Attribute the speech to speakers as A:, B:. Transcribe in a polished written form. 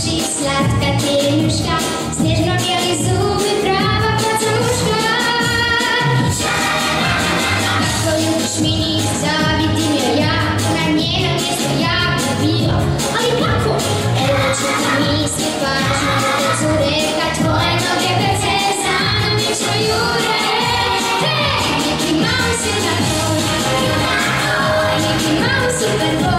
A: uši, slatka tenjuška, snježno bijeli zubi, prava pacuška. Ako ljubiš mini, zaviti mi ja, na njeno mjesto ja bi bila. Ali kako? Evo ću ti misli pažno, da cure, kad tvoje noge pece za mnom nično jure. Neki Mouse je tako, neki Mouse je tako.